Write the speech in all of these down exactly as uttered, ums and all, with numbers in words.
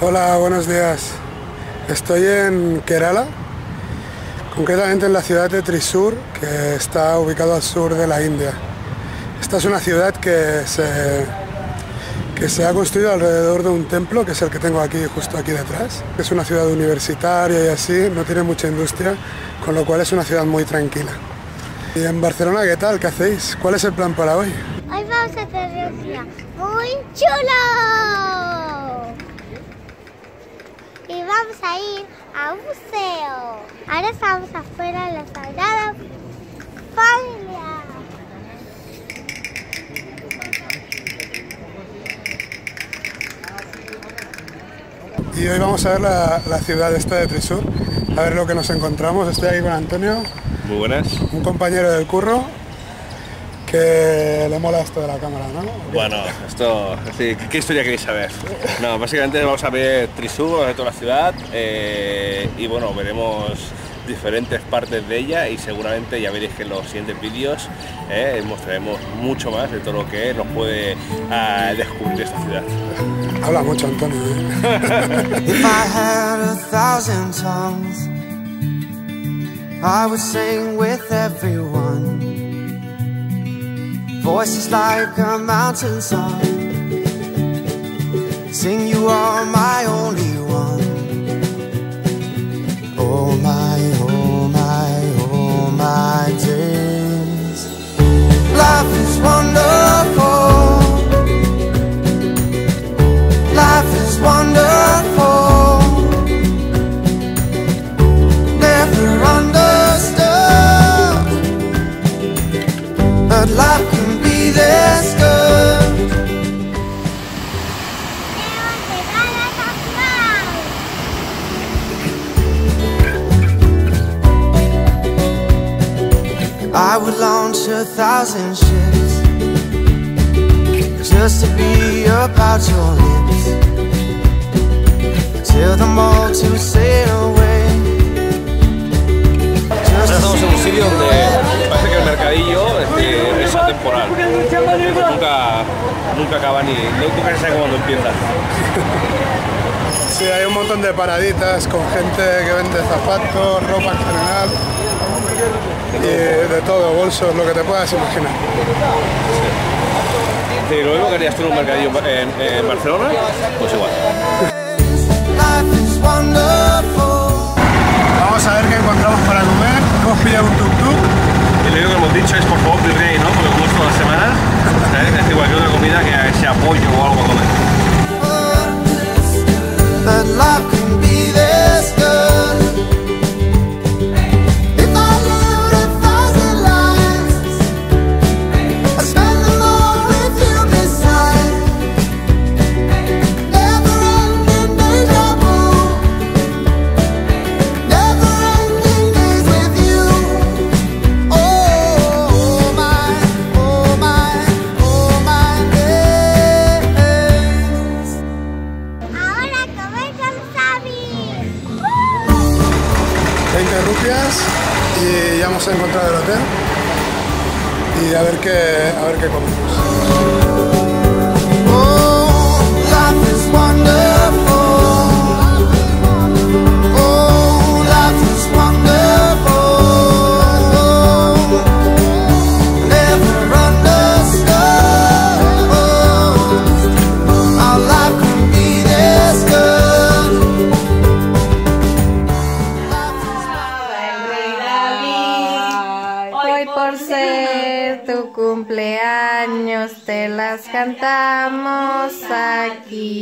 Hola, buenos días. Estoy en Kerala, concretamente en la ciudad de Thrissur, que está ubicado al sur de la India. Esta es una ciudad que se, que se ha construido alrededor de un templo, que es el que tengo aquí, justo aquí detrás. Es una ciudad universitaria y así, no tiene mucha industria, con lo cual es una ciudad muy tranquila. ¿Y en Barcelona qué tal? ¿Qué hacéis? ¿Cuál es el plan para hoy? Hoy vamos a hacer un día muy chulo. Y vamos a ir a un museo. Ahora estamos afuera de la Sagrada Familia. Y hoy vamos a ver la, la ciudad esta de Thrissur, a ver lo que nos encontramos. Estoy aquí con Antonio. Muy buenas. Un compañero del curro que le mola esto de la cámara, ¿no? Bueno, esto, sí, ¿qué historia queréis saber? No, básicamente vamos a ver Thrissur, de toda la ciudad, eh, y bueno, veremos diferentes partes de ella y seguramente ya veréis que en los siguientes vídeos eh, mostraremos mucho más de todo lo que nos puede uh, descubrir esta ciudad. Habla mucho, Antonio, ¿eh? If I had a thousand tongues, I would sing with everyone. Voices like a mountain song, sing you are my only one. Oh my, oh my, oh my days. Life is wonderful. Life is wonderful. Never understood, but life can be this good. I would launch a thousand ships just to be about your lips, till them all to sail away. Ahora estamos en un sitio donde parece que el mercadillo es, de, es atemporal. Nunca, nunca acaba ni nunca se sabe cuándo empieza. Sí, hay un montón de paraditas con gente que vende zapatos, ropa en general y de todo, bolsos, lo que te puedas imaginar. Sí. ¿Lo mismo que harías tú en un mercadillo en, en Barcelona? Pues igual. Vamos a ver qué encontramos para comer. Hemos pillado un tuk-tuk. Y lo único que hemos dicho es por favor birrei, ¿no? Porque como es todas las semanas, ¿sabes? Es igual que otra comida que sea pollo o algo a comer. veinte rupias y ya hemos encontrado el hotel y a ver qué, a ver qué comemos. Oh, life is wonderful. Oh, life is wonderful. Never understood how life can be this good. Hoy por ser tu cumpleaños te las cantamos aquí.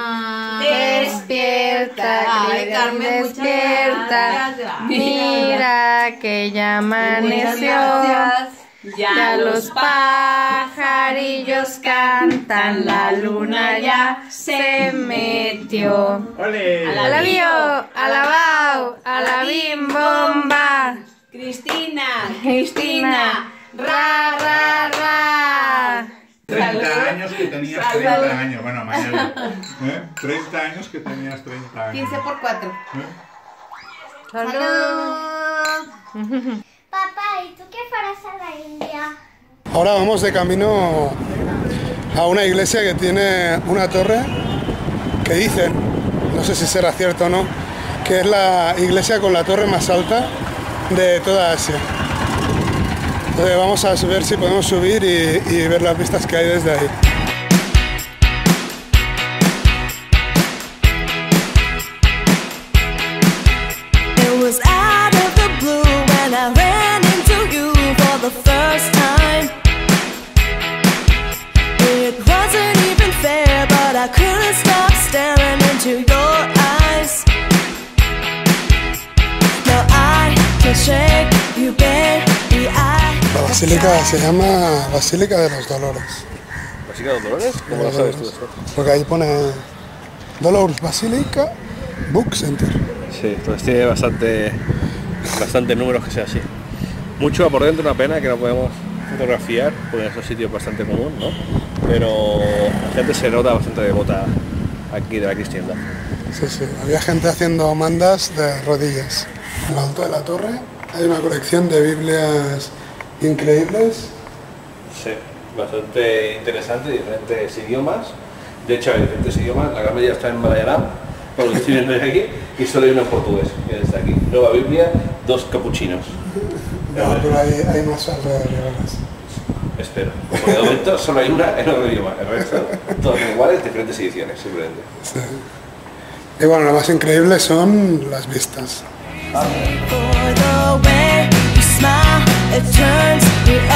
Despierta, Carmen, despierta. Mira que ya amaneció. Ya los pajarillos cantan, la luna ya se metió. Alabío, alabao, alabim bomba. Cristina, Cristina, ra, ra, ra. treinta años que tenías treinta años, bueno, mañana. ¿Eh? treinta años que tenías treinta años. quince por cuatro. ¿Eh? ¡Salud! Papá, ¿y tú qué farás a la India? Ahora vamos de camino a una iglesia que tiene una torre que dicen no sé si será cierto o no, que es la iglesia con la torre más alta de toda Asia. Entonces vamos a ver si podemos subir y, y ver las vistas que hay desde ahí. La basílica se llama Basílica de los Dolores. ¿Basílica de los Dolores? ¿Cómo lo sabes tú esto? Porque ahí pone Dolores Basílica Book Center. Sí, entonces tiene bastante, bastante números que sea así. Mucho por dentro, una pena que no podemos fotografiar, porque es un sitio bastante común, ¿no? Pero la gente se nota bastante devota aquí de la cristiandad. Sí, sí, había gente haciendo mandas de rodillas. En lo alto de la torre hay una colección de Biblias increíbles. Sí, bastante interesante, diferentes idiomas. De hecho, hay diferentes idiomas, la gran mayoría está en malayalam, por lo que estoy viendo desde aquí, y solo hay uno en portugués, que está aquí. Nueva Biblia, dos capuchinos. No, pero hay, hay más alrededor. Espero. Porque de momento solo hay una en otro idioma, el resto todos son iguales, diferentes ediciones, simplemente. Sí. Y bueno, lo más increíble son las vistas. Ah.